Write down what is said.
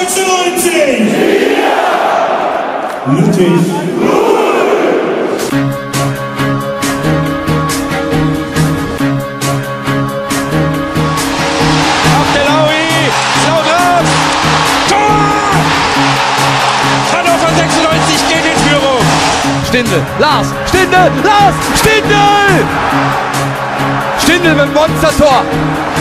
96! Lüttich! Hannover 96 geht in Führung. Stindl, Lars, Stindl, Lars, Stindl! Stindl mit dem Monster-Tor.